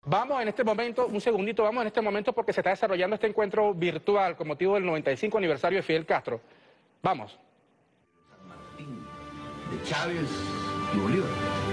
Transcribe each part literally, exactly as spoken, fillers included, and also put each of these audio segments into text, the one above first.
Vamos en este momento, un segundito, vamos en este momento porque se está desarrollando este encuentro virtual con motivo del noventa y cinco aniversario de Fidel Castro. Vamos. San Martín, de Chávez y Bolívar.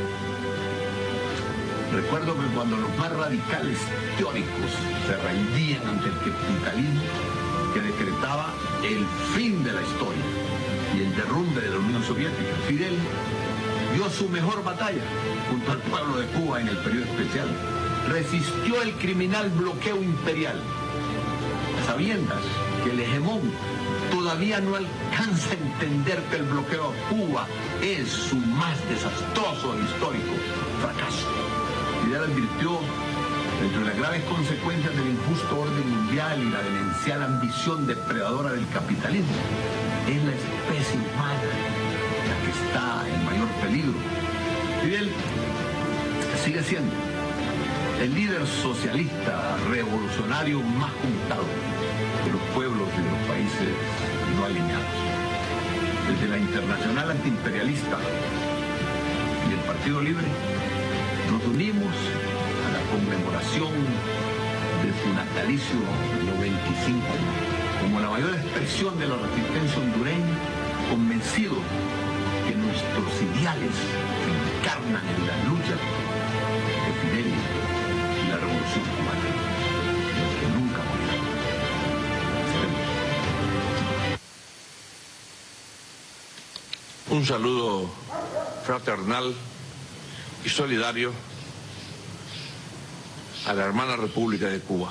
Recuerdo que cuando los más radicales teóricos se rendían ante el capitalismo que decretaba el fin de la historia y el derrumbe de la Unión Soviética, Fidel dio su mejor batalla junto al pueblo de Cuba en el periodo especial. Resistió el criminal bloqueo imperial, a sabiendas que el hegemón todavía no alcanza a entender que el bloqueo a Cuba es su más desastroso e histórico fracaso. Fidel advirtió, entre las graves consecuencias del injusto orden mundial y la demencial ambición depredadora del capitalismo, es la especie humana la que está en mayor peligro. Fidel sigue siendo el líder socialista revolucionario más juntado de los pueblos y de los países no alineados. Desde la Internacional Antiimperialista y el Partido Libre nos unimos a la conmemoración de su natalicio noventa y cinco como la mayor expresión de la resistencia hondureña, convencido que nuestros ideales se encarnan en la lucha de Fidel y la revolución cubana, que nunca morirá. Un saludo fraternal y solidario a la hermana República de Cuba.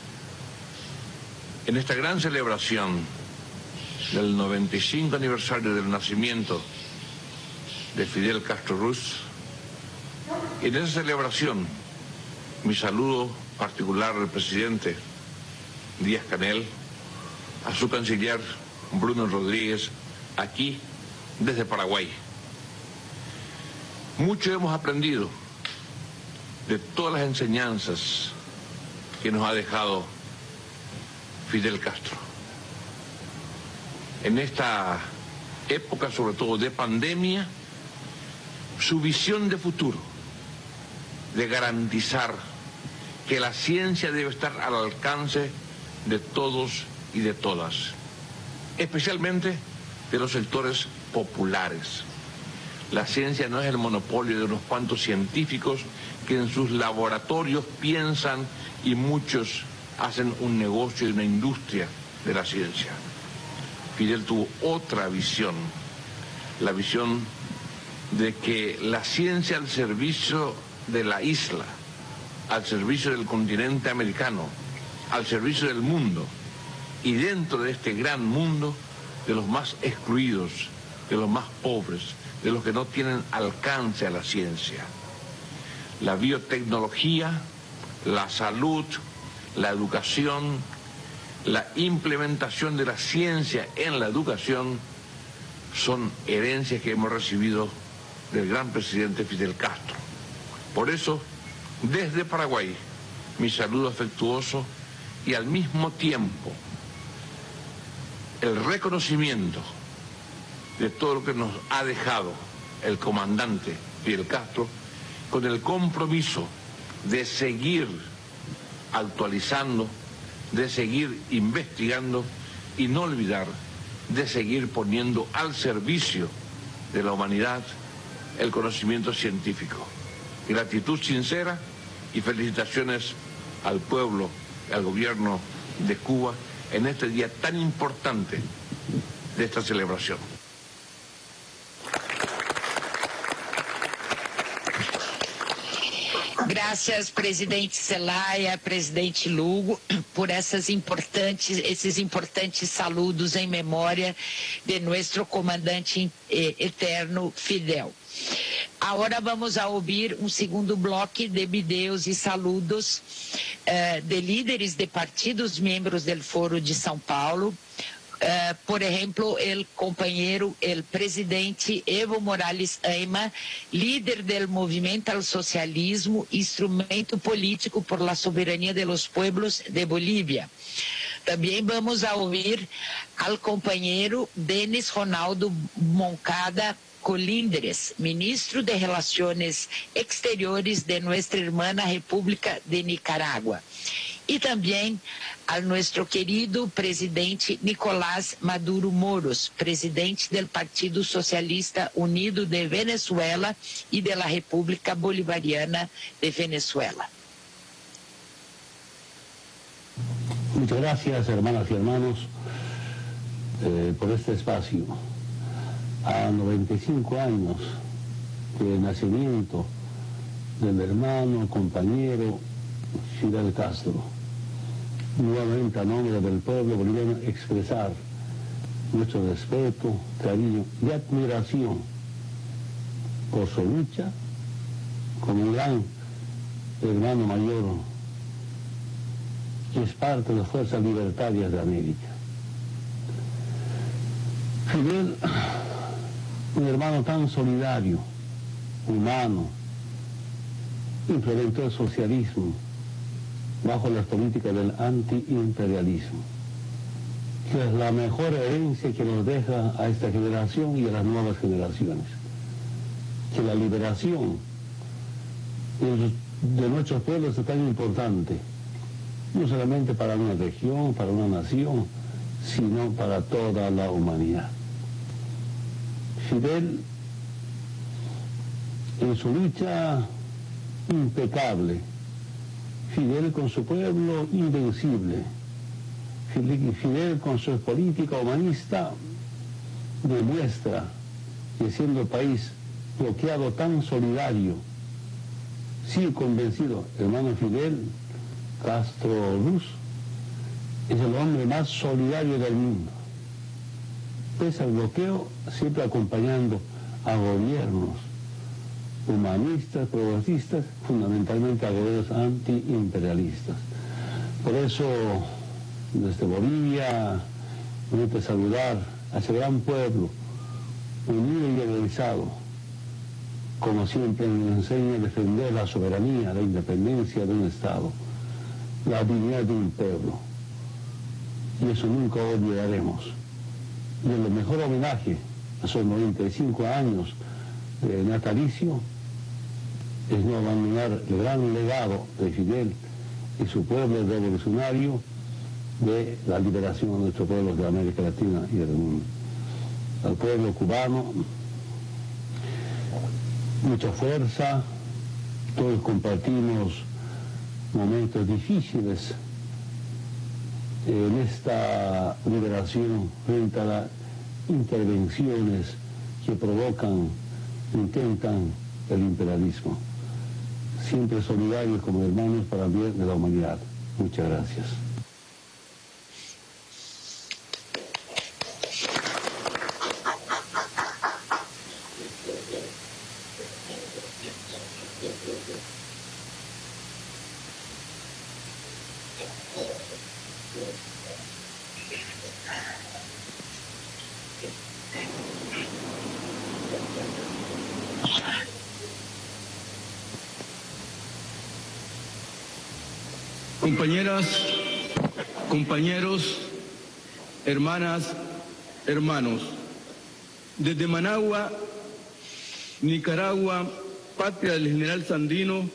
En esta gran celebración del noventa y cinco aniversario del nacimiento de Fidel Castro Ruz, en esa celebración mi saludo particular al presidente Díaz-Canel, a su canciller Bruno Rodríguez, aquí desde Paraguay. Mucho hemos aprendido de todas las enseñanzas que nos ha dejado Fidel Castro. En esta época, sobre todo de pandemia, su visión de futuro, de garantizar que la ciencia debe estar al alcance de todos y de todas, especialmente de los sectores populares. La ciencia no es el monopolio de unos cuantos científicos que en sus laboratorios piensan y muchos hacen un negocio y una industria de la ciencia. Fidel tuvo otra visión, la visión de que la ciencia al servicio de la isla, al servicio del continente americano, al servicio del mundo, y dentro de este gran mundo, de los más excluidos, de los más pobres, de los que no tienen alcance a la ciencia. La biotecnología, la salud, la educación, la implementación de la ciencia en la educación son herencias que hemos recibido del gran presidente Fidel Castro. Por eso, desde Paraguay, mi saludo afectuoso y al mismo tiempo el reconocimiento de todo lo que nos ha dejado el comandante Fidel Castro, con el compromiso de seguir actualizando, de seguir investigando y no olvidar de seguir poniendo al servicio de la humanidad el conocimiento científico. Gratitud sincera y felicitaciones al pueblo, al gobierno de Cuba en este día tan importante de esta celebración. Graças, presidente Zelaya, presidente Lugo, por essas importantes, esses importantes saludos em memória de nosso comandante eh, eterno Fidel. Agora vamos a ouvir um segundo bloco de videos e saludos eh, de líderes de partidos membros do Foro de São Paulo. Uh, por ejemplo, el compañero, el presidente Evo Morales Ayma, líder del movimiento al socialismo, instrumento político por la soberanía de los pueblos de Bolivia. También vamos a oír al compañero Denis Ronaldo Moncada Colindres, ministro de Relaciones Exteriores de nuestra hermana República de Nicaragua. Y también a nuestro querido presidente Nicolás Maduro Moros, presidente del Partido Socialista Unido de Venezuela y de la República Bolivariana de Venezuela. Muchas gracias, hermanas y hermanos, eh, por este espacio. A noventa y cinco años del nacimiento del hermano, compañero Fidel Castro, nuevamente a nombre del pueblo boliviano expresar nuestro respeto, cariño y admiración por su lucha como un gran hermano mayor que es parte de las fuerzas libertarias de América. Fidel, un hermano tan solidario, humano, implementó el socialismo bajo las políticas del antiimperialismo, que es la mejor herencia que nos deja a esta generación y a las nuevas generaciones. Que la liberación de, de nuestros pueblos es tan importante, no solamente para una región, para una nación, sino para toda la humanidad. Fidel, en su lucha impecable, Fidel con su pueblo invencible, Fidel con su política humanista, demuestra que siendo el país bloqueado tan solidario, sigue convencido, hermano Fidel Castro Ruz es el hombre más solidario del mundo. Pese al bloqueo, siempre acompañando a gobiernos humanistas, progresistas, fundamentalmente a gobiernos antiimperialistas. Por eso, desde Bolivia, me gusta saludar a ese gran pueblo, unido y organizado, como siempre nos enseña a defender la soberanía, la independencia de un Estado, la dignidad de un pueblo. Y eso nunca olvidaremos. Y el mejor homenaje a sus noventa y cinco años de natalicio es no abandonar el gran legado de Fidel y su pueblo revolucionario de la liberación de nuestros pueblos de América Latina y del mundo. Al pueblo cubano, mucha fuerza, todos compartimos momentos difíciles en esta liberación frente a las intervenciones que provocan, intentan el imperialismo. Siempre solidarios como hermanos para el bien de la humanidad. Muchas gracias. Compañeras, compañeros, hermanas, hermanos, desde Managua, Nicaragua, patria del general Sandino,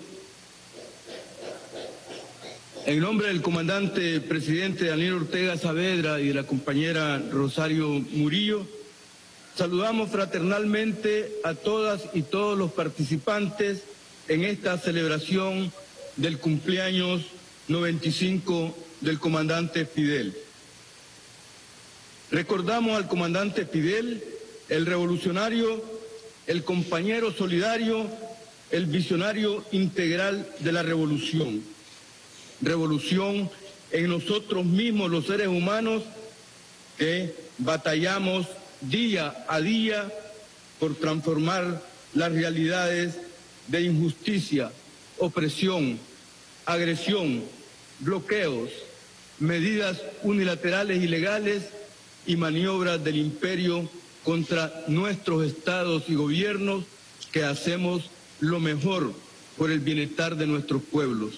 en nombre del comandante presidente Daniel Ortega Saavedra y de la compañera Rosario Murillo, saludamos fraternalmente a todas y todos los participantes en esta celebración del cumpleaños noventa y cinco del comandante Fidel. Recordamos al comandante Fidel, el revolucionario, el compañero solidario, el visionario integral de la revolución. Revolución en nosotros mismos, los seres humanos, que batallamos día a día por transformar las realidades de injusticia, opresión, agresión, bloqueos, medidas unilaterales ilegales y maniobras del imperio contra nuestros estados y gobiernos, que hacemos lo mejor por el bienestar de nuestros pueblos.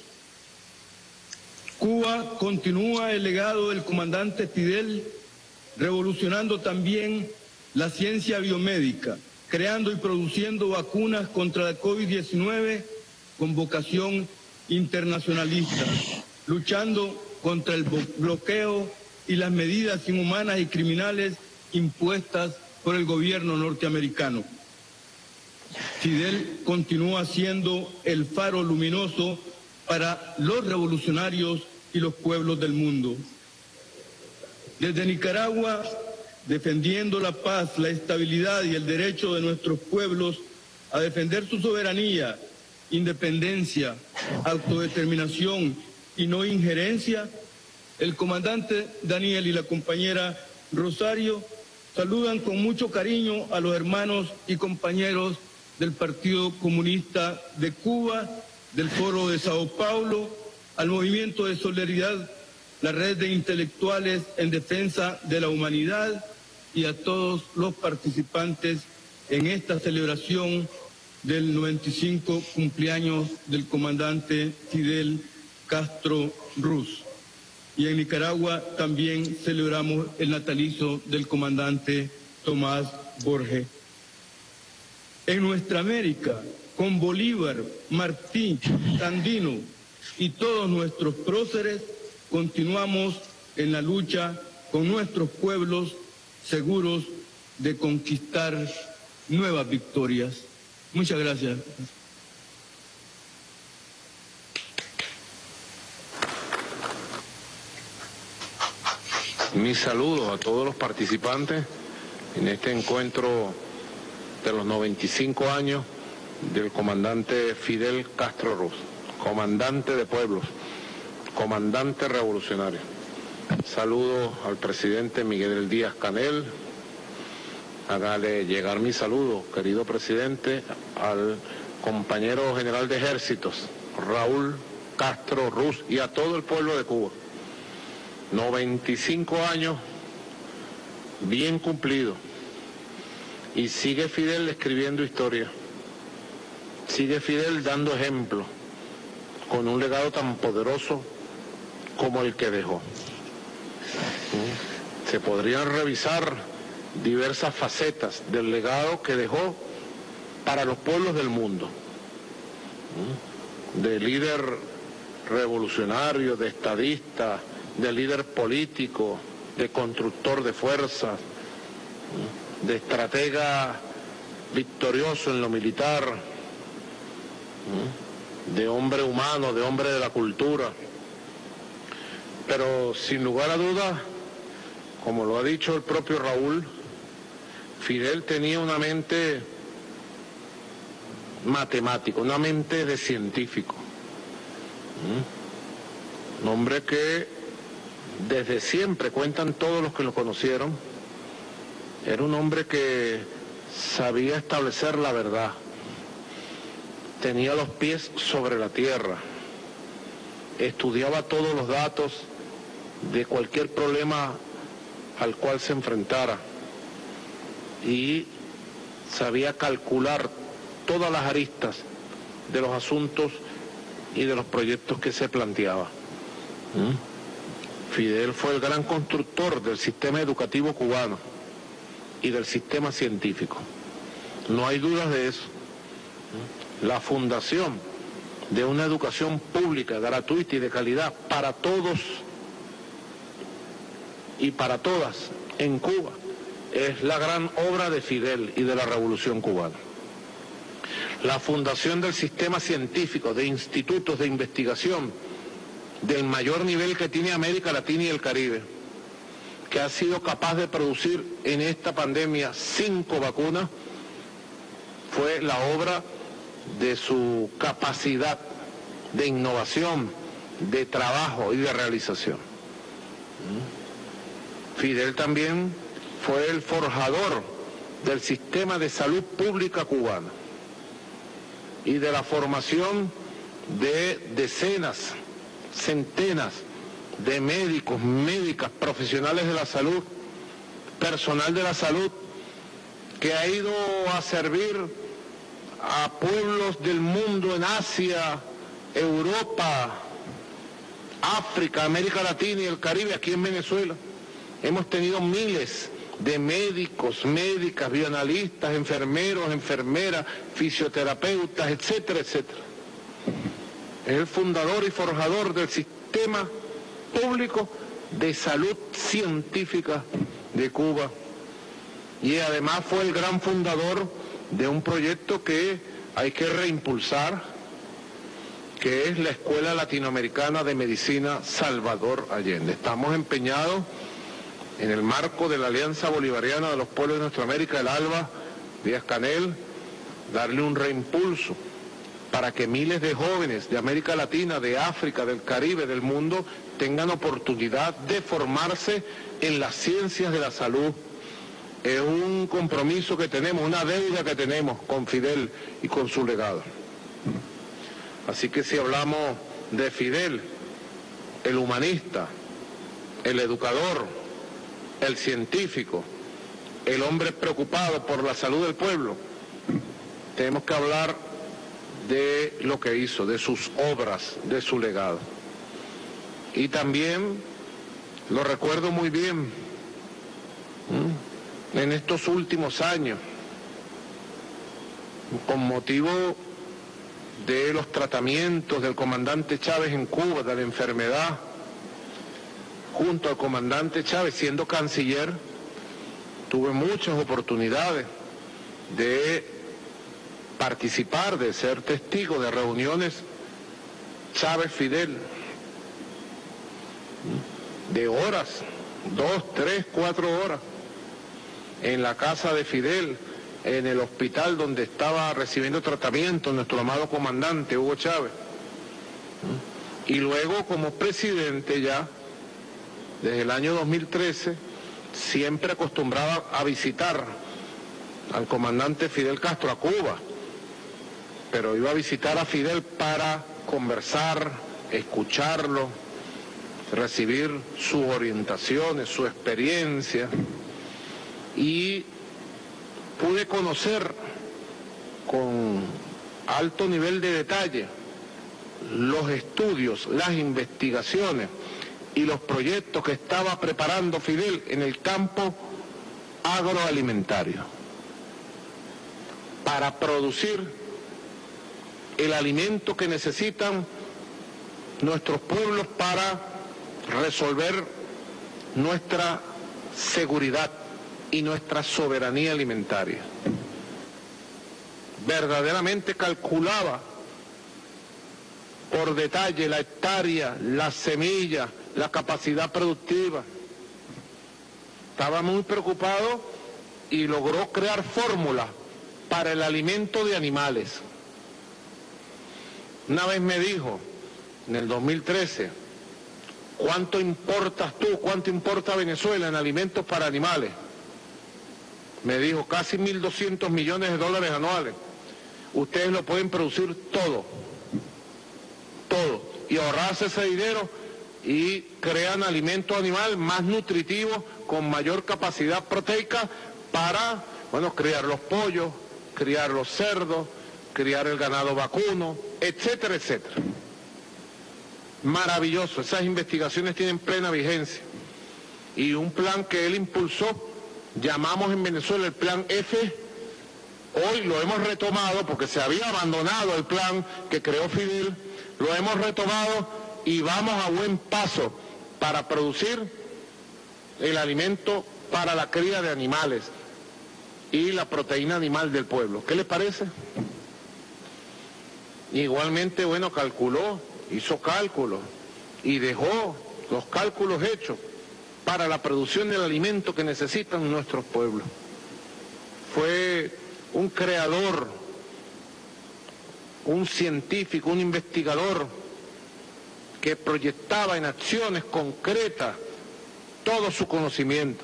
Cuba continúa el legado del comandante Fidel, revolucionando también la ciencia biomédica, creando y produciendo vacunas contra la COVID diecinueve con vocación internacionalista, luchando contra el bloqueo y las medidas inhumanas y criminales impuestas por el gobierno norteamericano. Fidel continúa siendo el faro luminoso para los revolucionarios y los pueblos del mundo. Desde Nicaragua, defendiendo la paz, la estabilidad y el derecho de nuestros pueblos a defender su soberanía, independencia, autodeterminación y no injerencia, el comandante Daniel y la compañera Rosario saludan con mucho cariño a los hermanos y compañeros del Partido Comunista de Cuba, del Foro de Sao Paulo, al Movimiento de Solidaridad, la Red de Intelectuales en Defensa de la Humanidad y a todos los participantes en esta celebración del noventa y cinco cumpleaños del comandante Fidel Castro Ruz. Y en Nicaragua también celebramos el natalicio del comandante Tomás Borges. En nuestra América, con Bolívar, Martí, Sandino y todos nuestros próceres, continuamos en la lucha con nuestros pueblos seguros de conquistar nuevas victorias. Muchas gracias. Mis saludos a todos los participantes en este encuentro de los noventa y cinco años del comandante Fidel Castro Ruz, comandante de pueblos, comandante revolucionario. Saludo al presidente Miguel Díaz-Canel. Hágale llegar mi saludo, querido presidente, al compañero general de ejércitos, Raúl Castro Ruz, y a todo el pueblo de Cuba. noventa y cinco años bien cumplido. Y sigue Fidel escribiendo historia. Sigue Fidel dando ejemplo con un legado tan poderoso como el que dejó. Se podrían revisar diversas facetas del legado que dejó para los pueblos del mundo. De líder revolucionario, de estadista, de líder político, de constructor de fuerzas, de estratega victorioso en lo militar, de hombre humano, de hombre de la cultura. Pero sin lugar a dudas, como lo ha dicho el propio Raúl, Fidel tenía una mente matemática, una mente de científico. Un hombre que desde siempre, cuentan todos los que lo conocieron, era un hombre que sabía establecer la verdad, tenía los pies sobre la tierra, estudiaba todos los datos de cualquier problema al cual se enfrentara y sabía calcular todas las aristas de los asuntos y de los proyectos que se planteaba. ¿Mm? Fidel fue el gran constructor del sistema educativo cubano y del sistema científico. No hay dudas de eso. La fundación de una educación pública, gratuita y de calidad para todos y para todas en Cuba es la gran obra de Fidel y de la Revolución Cubana. La fundación del sistema científico, de institutos de investigación del mayor nivel que tiene América Latina y el Caribe, que ha sido capaz de producir en esta pandemia cinco vacunas, fue la obra de su capacidad de innovación, de trabajo y de realización. Fidel también fue el forjador del sistema de salud pública cubana y de la formación de decenas, centenas de médicos, médicas, profesionales de la salud, personal de la salud, que ha ido a servir a pueblos del mundo en Asia, Europa, África, América Latina y el Caribe, aquí en Venezuela. Hemos tenido miles de médicos, médicas, bioanalistas, enfermeros, enfermeras, fisioterapeutas, etcétera, etcétera. Es el fundador y forjador del sistema público de salud científica de Cuba. Y además fue el gran fundador de un proyecto que hay que reimpulsar, que es la Escuela Latinoamericana de Medicina Salvador Allende. Estamos empeñados en el marco de la Alianza Bolivariana de los Pueblos de Nuestra América, el ALBA, Díaz-Canel, darle un reimpulso para que miles de jóvenes de América Latina, de África, del Caribe, del mundo, tengan oportunidad de formarse en las ciencias de la salud. Es un compromiso que tenemos, una deuda que tenemos con Fidel y con su legado. Así que si hablamos de Fidel, el humanista, el educador, el científico, el hombre preocupado por la salud del pueblo, tenemos que hablar de lo que hizo, de sus obras, de su legado. Y también lo recuerdo muy bien ¿m? en estos últimos años, con motivo de los tratamientos del comandante Chávez en Cuba, de la enfermedad, junto al comandante Chávez, siendo canciller, tuve muchas oportunidades de participar, de ser testigo de reuniones Chávez-Fidel, de horas, dos, tres, cuatro horas, en la casa de Fidel, en el hospital donde estaba recibiendo tratamiento nuestro amado comandante Hugo Chávez. Y luego como presidente ya, desde el año dos mil trece, siempre acostumbraba a visitar al comandante Fidel Castro a Cuba, pero iba a visitar a Fidel para conversar, escucharlo, recibir sus orientaciones, su experiencia, y pude conocer con alto nivel de detalle los estudios, las investigaciones y los proyectos que estaba preparando Fidel en el campo agroalimentario para producir el alimento que necesitan nuestros pueblos para resolver nuestra seguridad y nuestra soberanía alimentaria. Verdaderamente calculaba por detalle la hectárea, la semilla, la capacidad productiva. Estaba muy preocupado y logró crear fórmulas para el alimento de animales. Una vez me dijo, en el dos mil trece, ¿cuánto importas tú, cuánto importa Venezuela en alimentos para animales? Me dijo, casi mil doscientos millones de dólares anuales. Ustedes lo pueden producir todo, todo, y ahorrarse ese dinero y crean alimento animal más nutritivo, con mayor capacidad proteica para, bueno, criar los pollos, criar los cerdos, criar el ganado vacuno, etcétera, etcétera. Maravilloso, esas investigaciones tienen plena vigencia. Y un plan que él impulsó, llamamos en Venezuela el Plan F, hoy lo hemos retomado porque se había abandonado el plan que creó Fidel, lo hemos retomado y vamos a buen paso para producir el alimento para la cría de animales y la proteína animal del pueblo. ¿Qué les parece? Igualmente, bueno, calculó, hizo cálculos y dejó los cálculos hechos para la producción del alimento que necesitan nuestros pueblos. Fue un creador, un científico, un investigador que proyectaba en acciones concretas todo su conocimiento.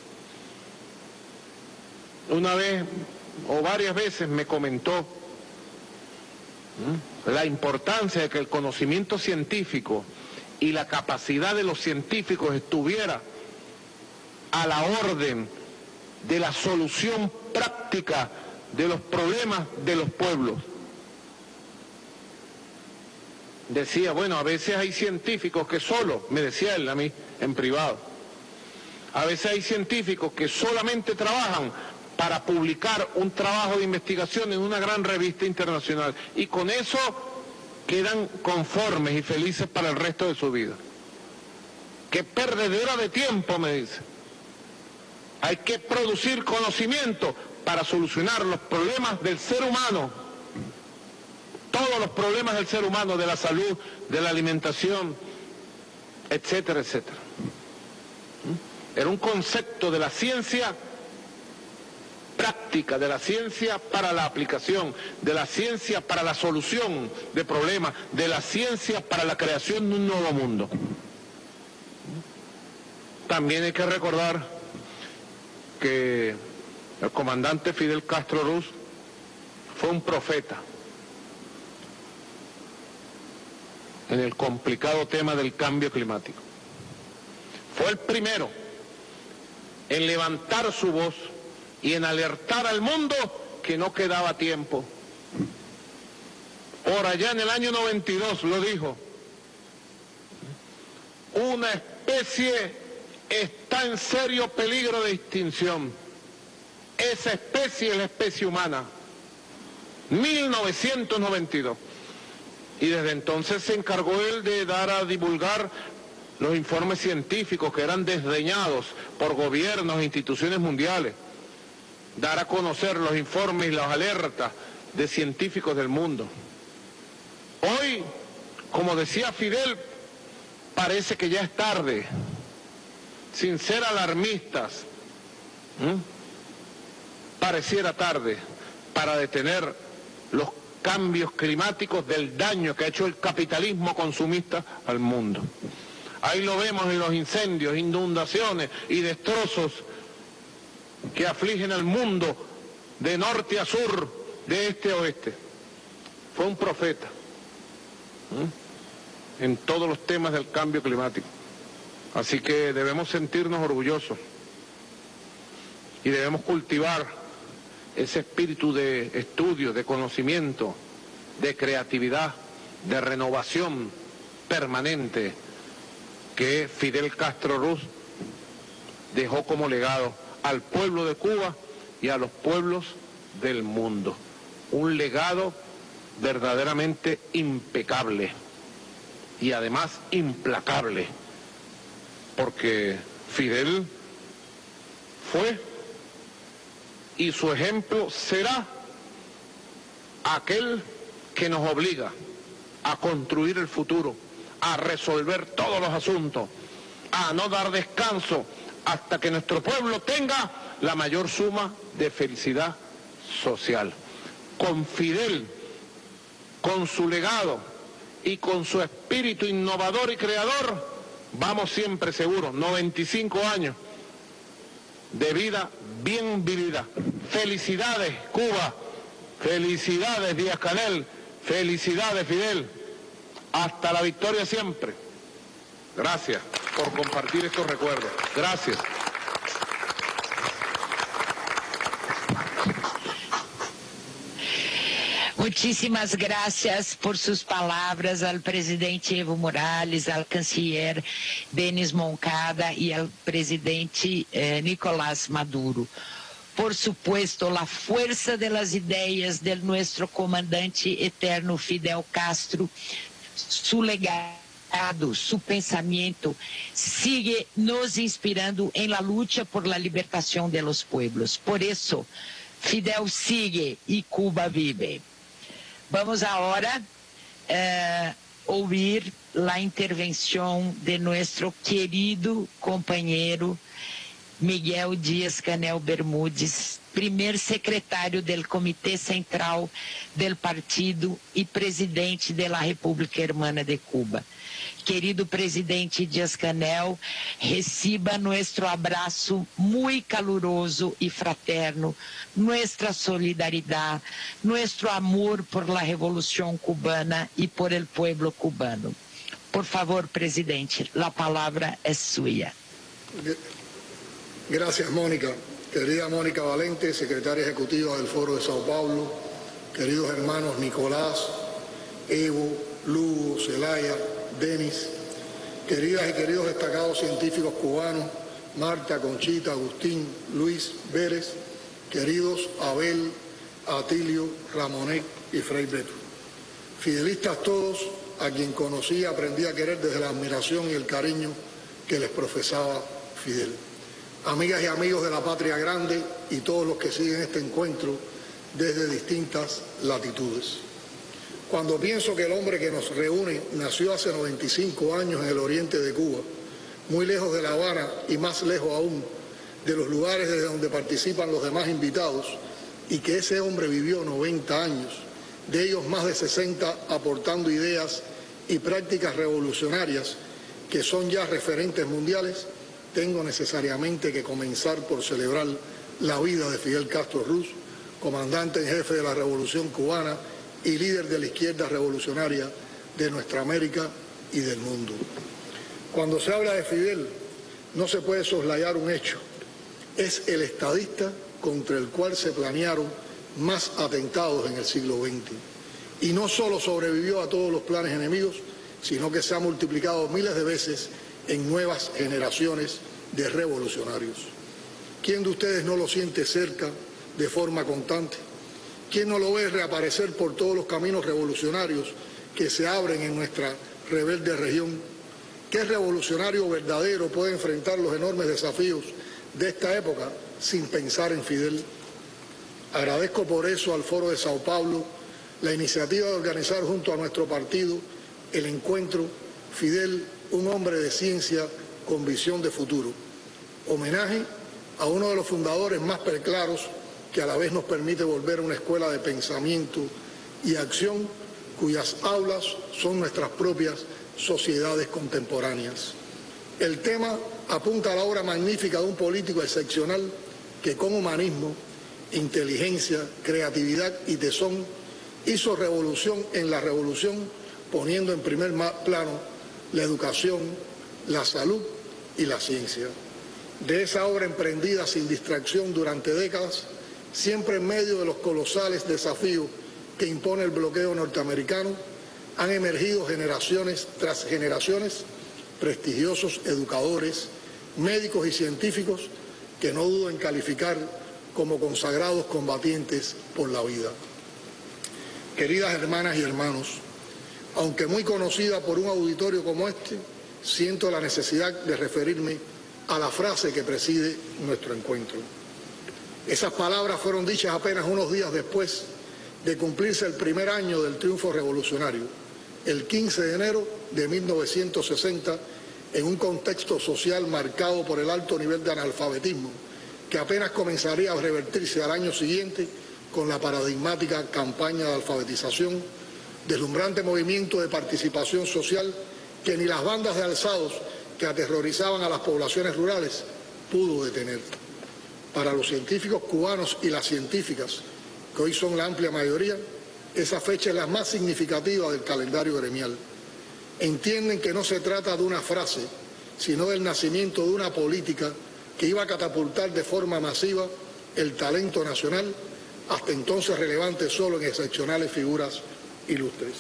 Una vez o varias veces me comentó ¿sí? la importancia de que el conocimiento científico y la capacidad de los científicos estuviera a la orden de la solución práctica de los problemas de los pueblos. Decía, bueno, a veces hay científicos que solo, me decía él a mí en privado, A veces hay científicos que solamente trabajan para publicar un trabajo de investigación en una gran revista internacional y con eso quedan conformes y felices para el resto de su vida. ¡Qué perdedera de tiempo!, me dice. Hay que producir conocimiento para solucionar los problemas del ser humano, todos los problemas del ser humano, de la salud, de la alimentación, etcétera, etcétera. Era un concepto de la ciencia práctica, de la ciencia para la aplicación, de la ciencia para la solución de problemas, de la ciencia para la creación de un nuevo mundo. También hay que recordar que el comandante Fidel Castro Ruz fue un profeta en el complicado tema del cambio climático. Fue el primero en levantar su voz y en alertar al mundo que no quedaba tiempo. Por allá en el año noventa y dos lo dijo: una especie está en serio peligro de extinción. Esa especie es la especie humana. mil novecientos noventa y dos. Y desde entonces se encargó él de dar a divulgar los informes científicos que eran desdeñados por gobiernos e instituciones mundiales, dar a conocer los informes y las alertas de científicos del mundo. Hoy, como decía Fidel, parece que ya es tarde, sin ser alarmistas, ¿Mm? pareciera tarde para detener los cambios climáticos del daño que ha hecho el capitalismo consumista al mundo. Ahí lo vemos en los incendios, inundaciones y destrozos que afligen al mundo de norte a sur, de este a oeste. Fue un profeta ¿eh? en todos los temas del cambio climático. Así que debemos sentirnos orgullosos y debemos cultivar ese espíritu de estudio, de conocimiento, de creatividad, de renovación permanente que Fidel Castro Ruz dejó como legado al pueblo de Cuba y a los pueblos del mundo. Un legado verdaderamente impecable y además implacable, porque Fidel fue y su ejemplo será aquel que nos obliga a construir el futuro, a resolver todos los asuntos, a no dar descanso hasta que nuestro pueblo tenga la mayor suma de felicidad social. Con Fidel, con su legado y con su espíritu innovador y creador, vamos siempre seguros, noventa y cinco años de vida bien vivida. Felicidades, Cuba, felicidades, Díaz-Canel, felicidades, Fidel. Hasta la victoria siempre. Gracias por compartir estos recuerdos. Gracias. Muchísimas gracias por sus palabras al presidente Evo Morales, al canciller Denis Moncada y al presidente eh, Nicolás Maduro. Por supuesto, la fuerza de las ideas de nuestro comandante eterno Fidel Castro, su legado, su pensamiento, sigue nos inspirando en la lucha por la liberación de los pueblos. Por eso, Fidel sigue y Cuba vive. Vamos agora uh, ouvir a intervenção de nosso querido companheiro Miguel Díaz-Canel Bermúdez, primeiro secretário do Comitê Central do Partido e presidente da República Hermana de Cuba. Querido presidente Díaz-Canel, reciba nosso abraço muito caloroso e fraterno, nossa solidariedade, nosso amor por la Revolução Cubana e por el pueblo cubano. Por favor, presidente, la palavra é sua. Gracias, Mónica. Querida Mónica Valente, secretaria ejecutiva del Foro de Sao Paulo, queridos hermanos Nicolás, Evo, Lugo, Zelaya, Denis, queridas y queridos destacados científicos cubanos, Marta, Conchita, Agustín, Luis, Vélez, queridos Abel, Atilio, Ramonet y Fray Beto. Fidelistas todos, a quien conocí y aprendí a querer desde la admiración y el cariño que les profesaba Fidel. Amigas y amigos de la Patria Grande y todos los que siguen este encuentro desde distintas latitudes. Cuando pienso que el hombre que nos reúne nació hace noventa y cinco años en el oriente de Cuba, muy lejos de La Habana y más lejos aún de los lugares desde donde participan los demás invitados, y que ese hombre vivió noventa años, de ellos más de sesenta aportando ideas y prácticas revolucionarias que son ya referentes mundiales, tengo necesariamente que comenzar por celebrar la vida de Fidel Castro Ruz, comandante en jefe de la Revolución Cubana y líder de la izquierda revolucionaria de nuestra América y del mundo. Cuando se habla de Fidel, no se puede soslayar un hecho. Es el estadista contra el cual se planearon más atentados en el siglo veinte. Y no solo sobrevivió a todos los planes enemigos, sino que se ha multiplicado miles de veces en nuevas generaciones de revolucionarios. ¿Quién de ustedes no lo siente cerca de forma constante? ¿Quién no lo ve reaparecer por todos los caminos revolucionarios que se abren en nuestra rebelde región? ¿Qué revolucionario verdadero puede enfrentar los enormes desafíos de esta época sin pensar en Fidel? Agradezco por eso al Foro de Sao Paulo la iniciativa de organizar junto a nuestro partido el encuentro Fidel, un hombre de ciencia con visión de futuro. Homenaje a uno de los fundadores más preclaros que a la vez nos permite volver a una escuela de pensamiento y acción cuyas aulas son nuestras propias sociedades contemporáneas. El tema apunta a la obra magnífica de un político excepcional que con humanismo, inteligencia, creatividad y tesón hizo revolución en la revolución, poniendo en primer plano la educación, la salud y la ciencia. De esa obra emprendida sin distracción durante décadas, siempre en medio de los colosales desafíos que impone el bloqueo norteamericano, han emergido generaciones tras generaciones prestigiosos educadores, médicos y científicos que no dudo en calificar como consagrados combatientes por la vida. Queridas hermanas y hermanos, aunque muy conocida por un auditorio como este, siento la necesidad de referirme a la frase que preside nuestro encuentro. Esas palabras fueron dichas apenas unos días después de cumplirse el primer año del triunfo revolucionario, el quince de enero de mil novecientos sesenta, en un contexto social marcado por el alto nivel de analfabetismo, que apenas comenzaría a revertirse al año siguiente con la paradigmática campaña de alfabetización, deslumbrante movimiento de participación social que ni las bandas de alzados que aterrorizaban a las poblaciones rurales pudo detener. Para los científicos cubanos y las científicas, que hoy son la amplia mayoría, esa fecha es la más significativa del calendario gremial. Entienden que no se trata de una frase, sino del nacimiento de una política que iba a catapultar de forma masiva el talento nacional, hasta entonces relevante solo en excepcionales figuras ilustres.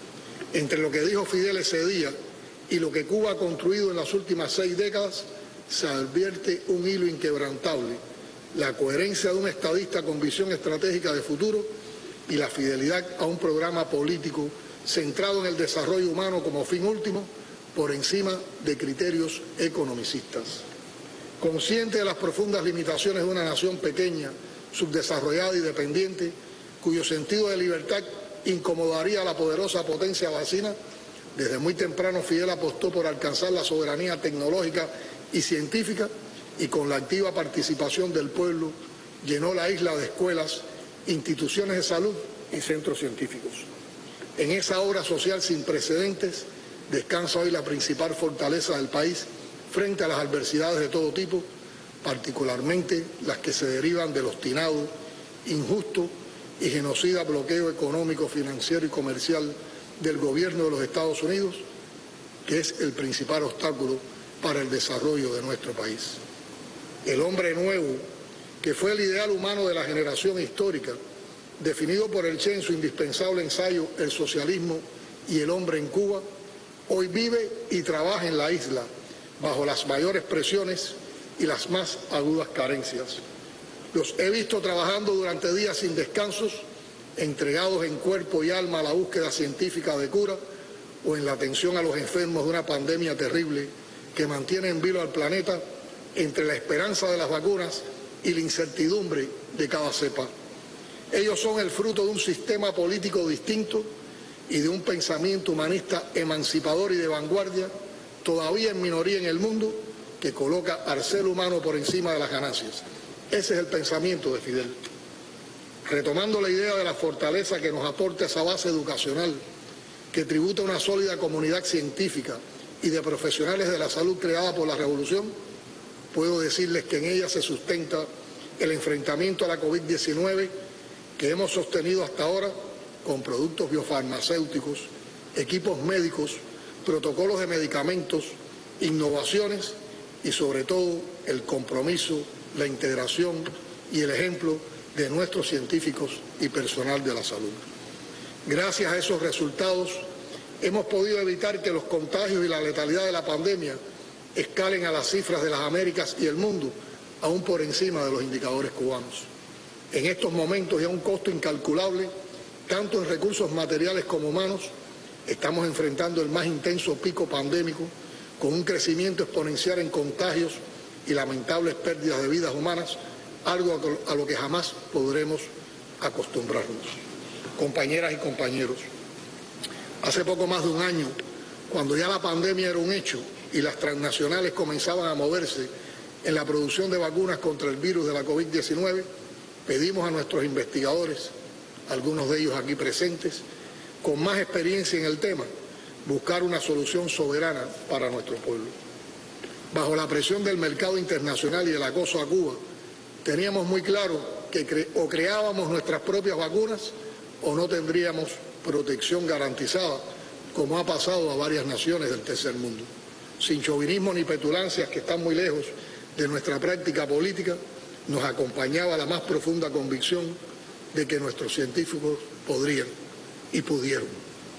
Entre lo que dijo Fidel ese día y lo que Cuba ha construido en las últimas seis décadas, se advierte un hilo inquebrantable: la coherencia de un estadista con visión estratégica de futuro y la fidelidad a un programa político centrado en el desarrollo humano como fin último, por encima de criterios economicistas. Consciente de las profundas limitaciones de una nación pequeña, subdesarrollada y dependiente, cuyo sentido de libertad incomodaría a la poderosa potencia vecina, desde muy temprano Fidel apostó por alcanzar la soberanía tecnológica y científica, y con la activa participación del pueblo llenó la isla de escuelas, instituciones de salud y centros científicos. En esa obra social sin precedentes descansa hoy la principal fortaleza del país frente a las adversidades de todo tipo, particularmente las que se derivan del obstinado, injusto y genocida bloqueo económico, financiero y comercial del gobierno de los Estados Unidos, que es el principal obstáculo para el desarrollo de nuestro país. El hombre nuevo, que fue el ideal humano de la generación histórica, definido por el Che en su indispensable ensayo El socialismo y el hombre en Cuba, hoy vive y trabaja en la isla bajo las mayores presiones y las más agudas carencias. Los he visto trabajando durante días sin descansos, entregados en cuerpo y alma a la búsqueda científica de cura o en la atención a los enfermos de una pandemia terrible que mantiene en vilo al planeta entre la esperanza de las vacunas y la incertidumbre de cada cepa. Ellos son el fruto de un sistema político distinto y de un pensamiento humanista emancipador y de vanguardia, todavía en minoría en el mundo, que coloca al ser humano por encima de las ganancias. Ese es el pensamiento de Fidel. Retomando la idea de la fortaleza que nos aporta esa base educacional, que tributa una sólida comunidad científica y de profesionales de la salud creada por la Revolución, puedo decirles que en ella se sustenta el enfrentamiento a la COVID diecinueve que hemos sostenido hasta ahora con productos biofarmacéuticos, equipos médicos, protocolos de medicamentos, innovaciones y sobre todo el compromiso, la integración y el ejemplo de nuestros científicos y personal de la salud. Gracias a esos resultados hemos podido evitar que los contagios y la letalidad de la pandemia escalen a las cifras de las Américas y el mundo, aún por encima de los indicadores cubanos. En estos momentos y a un costo incalculable, tanto en recursos materiales como humanos, estamos enfrentando el más intenso pico pandémico, con un crecimiento exponencial en contagios y lamentables pérdidas de vidas humanas, algo a lo que jamás podremos acostumbrarnos. Compañeras y compañeros, hace poco más de un año, cuando ya la pandemia era un hecho y las transnacionales comenzaban a moverse en la producción de vacunas contra el virus de la COVID diecinueve, pedimos a nuestros investigadores, algunos de ellos aquí presentes, con más experiencia en el tema, buscar una solución soberana para nuestro pueblo. Bajo la presión del mercado internacional y el acoso a Cuba, teníamos muy claro que cre- o creábamos nuestras propias vacunas o no tendríamos protección garantizada, como ha pasado a varias naciones del tercer mundo. Sin chauvinismo ni petulancias que están muy lejos de nuestra práctica política, nos acompañaba la más profunda convicción de que nuestros científicos podrían y pudieron.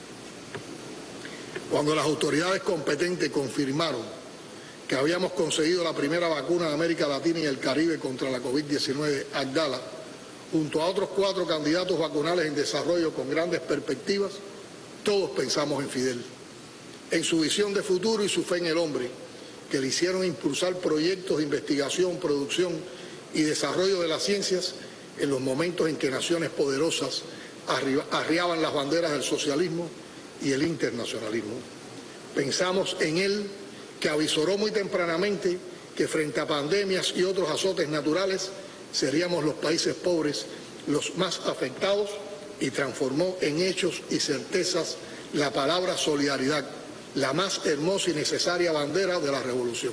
Cuando las autoridades competentes confirmaron que habíamos conseguido la primera vacuna de América Latina y el Caribe contra la COVID diecinueve, Abdala, junto a otros cuatro candidatos vacunales en desarrollo con grandes perspectivas, todos pensamos en Fidel, en su visión de futuro y su fe en el hombre, que le hicieron impulsar proyectos de investigación, producción y desarrollo de las ciencias en los momentos en que naciones poderosas arriaban las banderas del socialismo y el internacionalismo. Pensamos en él, que avisoró muy tempranamente que frente a pandemias y otros azotes naturales seríamos los países pobres los más afectados, y transformó en hechos y certezas la palabra solidaridad, la más hermosa y necesaria bandera de la revolución.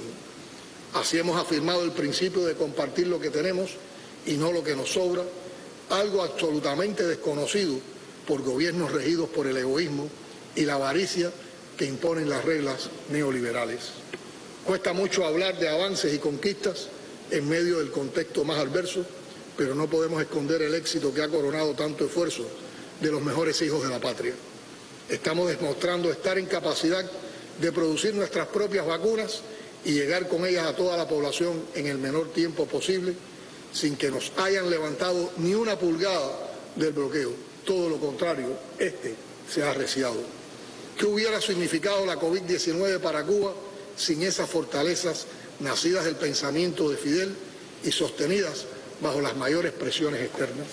Así hemos afirmado el principio de compartir lo que tenemos y no lo que nos sobra, algo absolutamente desconocido por gobiernos regidos por el egoísmo y la avaricia que imponen las reglas neoliberales. Cuesta mucho hablar de avances y conquistas en medio del contexto más adverso, pero no podemos esconder el éxito que ha coronado tanto esfuerzo de los mejores hijos de la patria. Estamos demostrando estar en capacidad de producir nuestras propias vacunas y llegar con ellas a toda la población en el menor tiempo posible, sin que nos hayan levantado ni una pulgada del bloqueo. Todo lo contrario, este se ha arreciado. ¿Qué hubiera significado la COVID diecinueve para Cuba sin esas fortalezas nacidas del pensamiento de Fidel y sostenidas bajo las mayores presiones externas?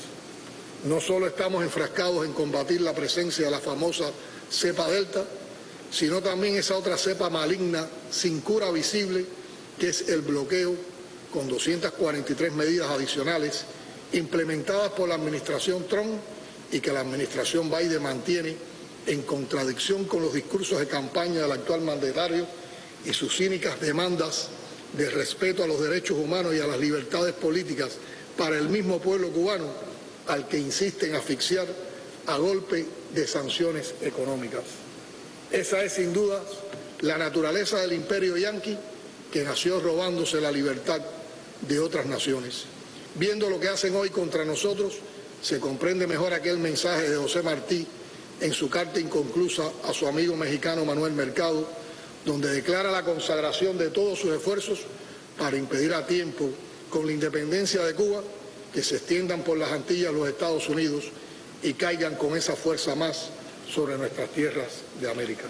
No solo estamos enfrascados en combatir la presencia de la famosa cepa delta, sino también esa otra cepa maligna sin cura visible, que es el bloqueo, con doscientas cuarenta y tres medidas adicionales implementadas por la administración Trump y que la administración Biden mantiene en contradicción con los discursos de campaña del actual mandatario y sus cínicas demandas de respeto a los derechos humanos y a las libertades políticas para el mismo pueblo cubano, al que insiste en asfixiar a golpe de sanciones económicas. Esa es sin duda la naturaleza del imperio yanqui, que nació robándose la libertad de otras naciones. Viendo lo que hacen hoy contra nosotros, se comprende mejor aquel mensaje de José Martí en su carta inconclusa a su amigo mexicano Manuel Mercado, donde declara la consagración de todos sus esfuerzos para impedir a tiempo, con la independencia de Cuba, que se extiendan por las Antillas los Estados Unidos y caigan con esa fuerza más sobre nuestras tierras de América.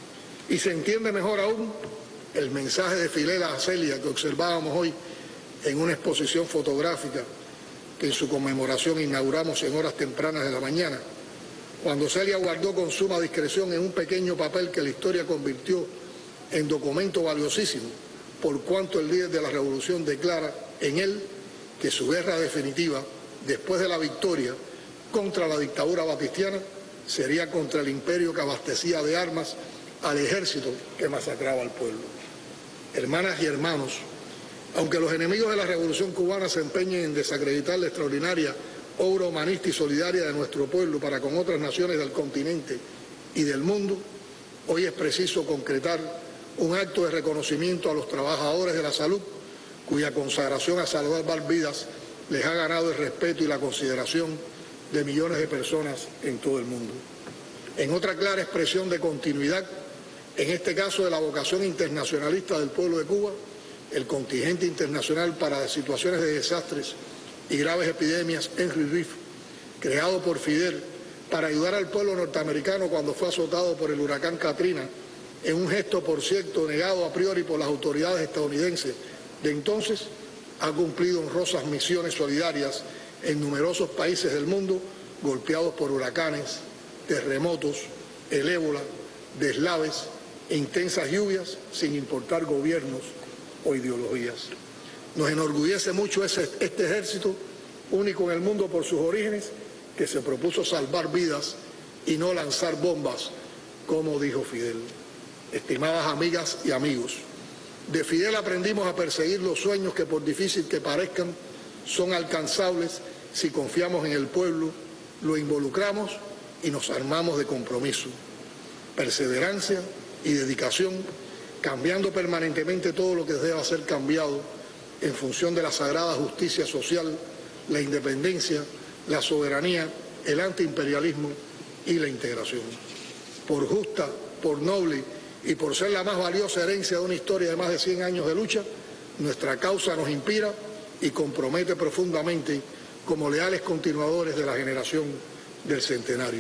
Y se entiende mejor aún el mensaje de Filela a Celia que observábamos hoy en una exposición fotográfica que en su conmemoración inauguramos en horas tempranas de la mañana, cuando Celia guardó con suma discreción en un pequeño papel que la historia convirtió en documento valiosísimo, por cuanto el líder de la revolución declara en él que su guerra definitiva, después de la victoria contra la dictadura batistiana, sería contra el imperio que abastecía de armas al ejército que masacraba al pueblo. Hermanas y hermanos, aunque los enemigos de la revolución cubana se empeñen en desacreditar la extraordinaria obra humanista y solidaria de nuestro pueblo para con otras naciones del continente y del mundo, hoy es preciso concretar un acto de reconocimiento a los trabajadores de la salud, cuya consagración a salvar vidas les ha ganado el respeto y la consideración de millones de personas en todo el mundo. En otra clara expresión de continuidad, en este caso de la vocación internacionalista del pueblo de Cuba, el contingente internacional para situaciones de desastres y graves epidemias Henry Reef, creado por Fidel para ayudar al pueblo norteamericano cuando fue azotado por el huracán Katrina, en un gesto, por cierto, negado a priori por las autoridades estadounidenses de entonces, ha cumplido honrosas misiones solidarias en numerosos países del mundo golpeados por huracanes, terremotos, el ébola, deslaves e intensas lluvias, sin importar gobiernos o ideologías. Nos enorgullece mucho ese, este ejército, único en el mundo por sus orígenes, que se propuso salvar vidas y no lanzar bombas, como dijo Fidel. Estimadas amigas y amigos, de Fidel aprendimos a perseguir los sueños que, por difícil que parezcan, son alcanzables si confiamos en el pueblo, lo involucramos y nos armamos de compromiso, perseverancia y dedicación, cambiando permanentemente todo lo que deba ser cambiado en función de la sagrada justicia social, la independencia, la soberanía, el antiimperialismo y la integración. Por justa, por noble y por ser la más valiosa herencia de una historia de más de cien años de lucha, nuestra causa nos inspira y compromete profundamente como leales continuadores de la generación del centenario.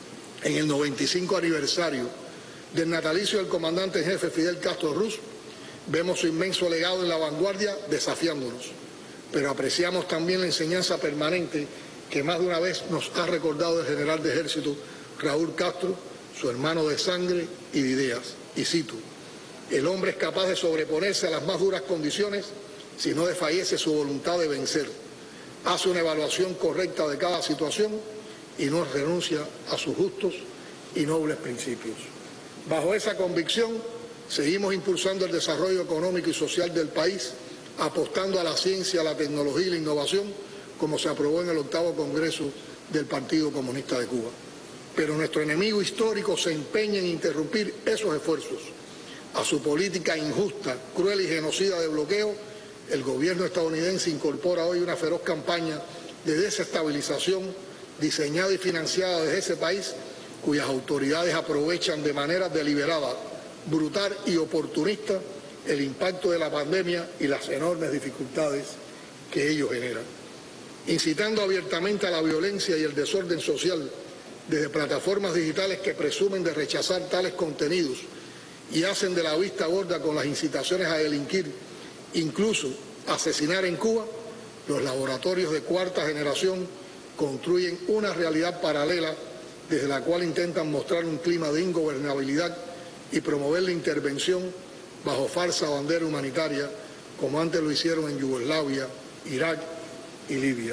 En el noventa y cinco aniversario del natalicio del comandante en jefe Fidel Castro Ruz, vemos su inmenso legado en la vanguardia desafiándonos, pero apreciamos también la enseñanza permanente que más de una vez nos ha recordado el general de ejército Raúl Castro, su hermano de sangre y de ideas. Y cito: el hombre es capaz de sobreponerse a las más duras condiciones si no desfallece su voluntad de vencer, hace una evaluación correcta de cada situación y no renuncia a sus justos y nobles principios. Bajo esa convicción, seguimos impulsando el desarrollo económico y social del país, apostando a la ciencia, a la tecnología y la innovación, como se aprobó en el octavo Congreso del Partido Comunista de Cuba. Pero nuestro enemigo histórico se empeña en interrumpir esos esfuerzos. A su política injusta, cruel y genocida de bloqueo, el gobierno estadounidense incorpora hoy una feroz campaña de desestabilización diseñada y financiada desde ese país, cuyas autoridades aprovechan de manera deliberada, brutal y oportunista el impacto de la pandemia y las enormes dificultades que ello genera. Incitando abiertamente a la violencia y el desorden social desde plataformas digitales que presumen de rechazar tales contenidos y hacen de la vista gorda con las incitaciones a delinquir, incluso asesinar en Cuba, los laboratorios de cuarta generación construyen una realidad paralela desde la cual intentan mostrar un clima de ingobernabilidad y promover la intervención bajo falsa bandera humanitaria, como antes lo hicieron en Yugoslavia, Irak y Libia.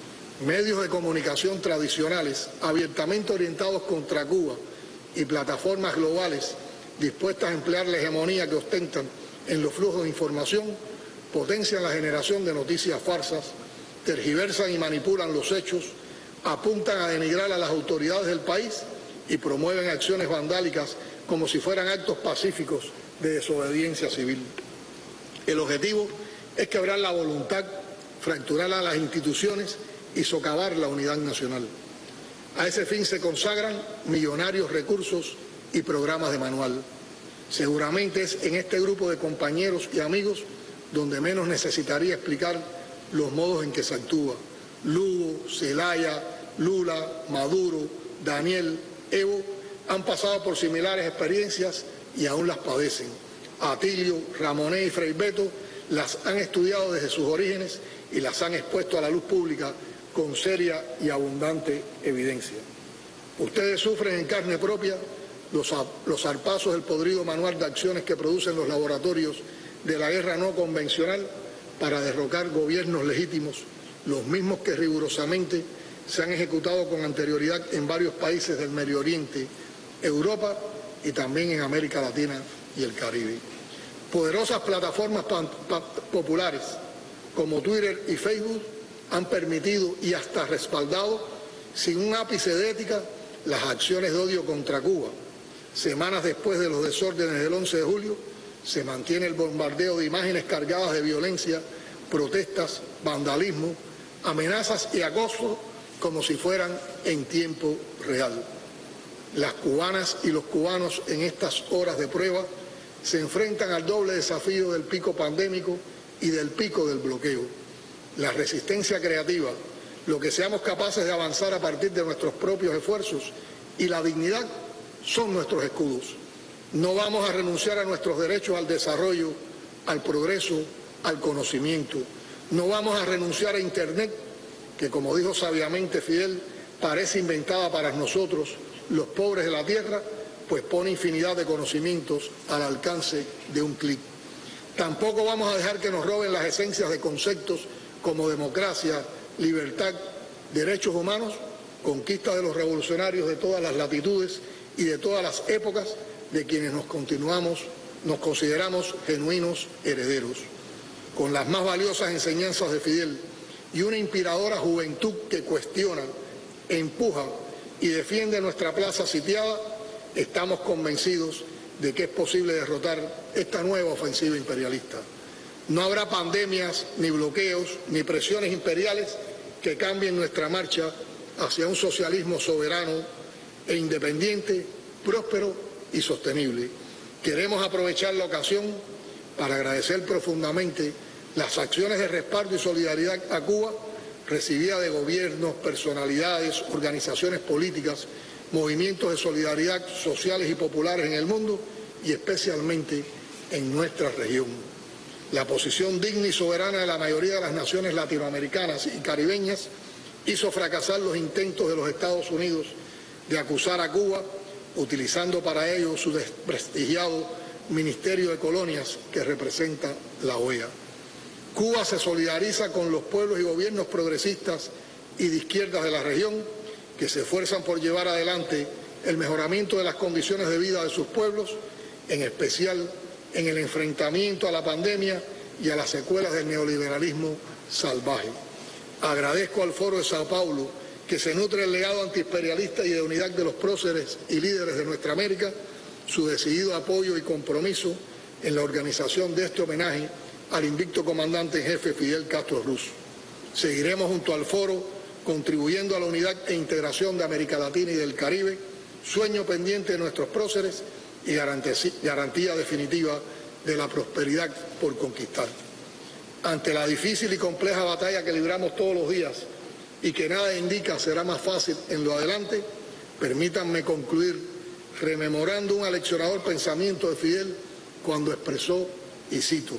Medios de comunicación tradicionales abiertamente orientados contra Cuba y plataformas globales dispuestas a emplear la hegemonía que ostentan en los flujos de información potencian la generación de noticias falsas, tergiversan y manipulan los hechos, apuntan a denigrar a las autoridades del país y promueven acciones vandálicas como si fueran actos pacíficos de desobediencia civil. El objetivo es quebrar la voluntad, fracturar a las instituciones y socavar la unidad nacional. A ese fin se consagran millonarios recursos y programas de manual. Seguramente es en este grupo de compañeros y amigos donde menos necesitaría explicar los modos en que se actúa. Lugo, Zelaya, Lula, Maduro, Daniel, Evo han pasado por similares experiencias y aún las padecen. Atilio, Ramonet y Frei Beto las han estudiado desde sus orígenes y las han expuesto a la luz pública con seria y abundante evidencia. Ustedes sufren en carne propia los, los zarpazos del podrido manual de acciones que producen los laboratorios de la guerra no convencional para derrocar gobiernos legítimos, los mismos que rigurosamente se han ejecutado con anterioridad en varios países del Medio Oriente, Europa y también en América Latina y el Caribe. Poderosas plataformas populares como Twitter y Facebook han permitido y hasta respaldado, sin un ápice de ética, las acciones de odio contra Cuba. Semanas después de los desórdenes del once de julio, se mantiene el bombardeo de imágenes cargadas de violencia, protestas, vandalismo, amenazas y acoso como si fueran en tiempo real. Las cubanas y los cubanos en estas horas de prueba se enfrentan al doble desafío del pico pandémico y del pico del bloqueo. La resistencia creativa, lo que seamos capaces de avanzar a partir de nuestros propios esfuerzos y la dignidad son nuestros escudos. No vamos a renunciar a nuestros derechos al desarrollo, al progreso, al conocimiento. No vamos a renunciar a Internet, que como dijo sabiamente Fidel, parece inventada para nosotros, los pobres de la tierra, pues pone infinidad de conocimientos al alcance de un clic. Tampoco vamos a dejar que nos roben las esencias de conceptos como democracia, libertad, derechos humanos, conquista de los revolucionarios de todas las latitudes y de todas las épocas, de quienes nos continuamos, nos consideramos genuinos herederos. Con las más valiosas enseñanzas de Fidel y una inspiradora juventud que cuestiona, empuja y defiende nuestra plaza sitiada, estamos convencidos de que es posible derrotar esta nueva ofensiva imperialista. No habrá pandemias, ni bloqueos, ni presiones imperiales que cambien nuestra marcha hacia un socialismo soberano e independiente, próspero y sostenible. Queremos aprovechar la ocasión para agradecer profundamente las acciones de respaldo y solidaridad a Cuba recibidas de gobiernos, personalidades, organizaciones políticas, movimientos de solidaridad sociales y populares en el mundo y especialmente en nuestra región. La posición digna y soberana de la mayoría de las naciones latinoamericanas y caribeñas hizo fracasar los intentos de los Estados Unidos de acusar a Cuba, utilizando para ello su desprestigiado Ministerio de Colonias que representa la O E A. Cuba se solidariza con los pueblos y gobiernos progresistas y de izquierdas de la región que se esfuerzan por llevar adelante el mejoramiento de las condiciones de vida de sus pueblos, en especial en el enfrentamiento a la pandemia y a las secuelas del neoliberalismo salvaje. Agradezco al Foro de Sao Paulo, que se nutre del legado antiimperialista y de unidad de los próceres y líderes de nuestra América, su decidido apoyo y compromiso en la organización de este homenaje al invicto comandante en jefe Fidel Castro Ruz. Seguiremos junto al Foro contribuyendo a la unidad e integración de América Latina y del Caribe, sueño pendiente de nuestros próceres y garantía definitiva de la prosperidad por conquistar. Ante la difícil y compleja batalla que libramos todos los días y que nada indica será más fácil en lo adelante, permítanme concluir rememorando un aleccionador pensamiento de Fidel cuando expresó, y cito: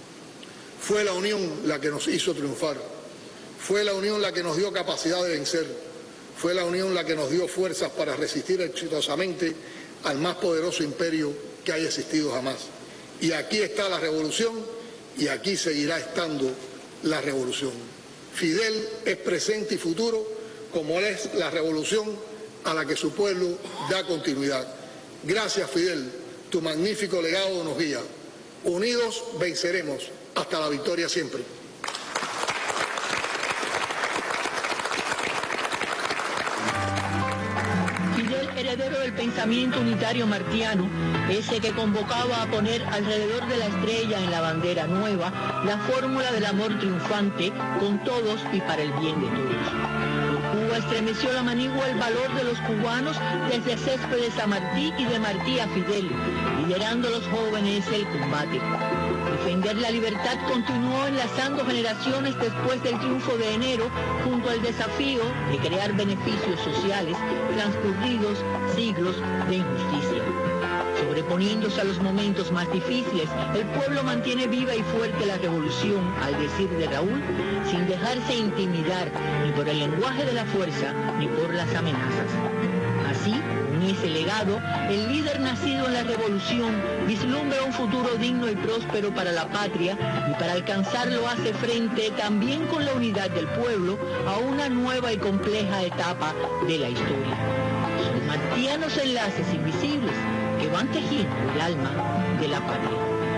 fue la unión la que nos hizo triunfar, fue la unión la que nos dio capacidad de vencer, fue la unión la que nos dio fuerzas para resistir exitosamente al más poderoso imperio que haya existido jamás. Y aquí está la revolución y aquí seguirá estando la revolución. Fidel es presente y futuro, como es la revolución a la que su pueblo da continuidad. Gracias, Fidel, tu magnífico legado nos guía. Unidos venceremos. Hasta la victoria siempre. Fidel, heredero del pensamiento unitario martiano, ese que convocaba a poner alrededor de la estrella en la bandera nueva la fórmula del amor triunfante con todos y para el bien de todos. Cuba Cuba estremeció la manigua el valor de los cubanos desde Céspedes a Martí y de Martí a Fidel, liderando a los jóvenes el combate. Defender la libertad continuó enlazando generaciones después del triunfo de enero junto al desafío de crear beneficios sociales transcurridos siglos de injusticia. Sobreponiéndose a los momentos más difíciles, el pueblo mantiene viva y fuerte la revolución, al decir de Raúl, sin dejarse intimidar ni por el lenguaje de la fuerza ni por las amenazas. Así, con ese legado, el líder nacido en la revolución vislumbra un futuro digno y próspero para la patria y para alcanzarlo hace frente, también con la unidad del pueblo, a una nueva y compleja etapa de la historia. Son martianos enlaces invisibles que van tejiendo el alma de la patria.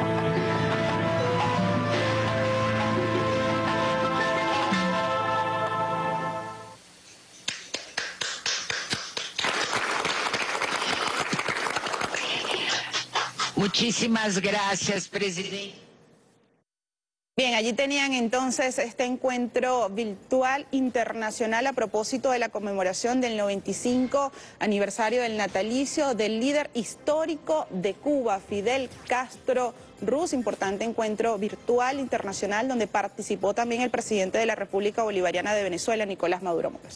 Muchísimas gracias, presidente. Bien, allí tenían entonces este encuentro virtual internacional a propósito de la conmemoración del noventa y cinco aniversario del natalicio del líder histórico de Cuba, Fidel Castro Ruz. Importante encuentro virtual internacional donde participó también el presidente de la República Bolivariana de Venezuela, Nicolás Maduro Moros.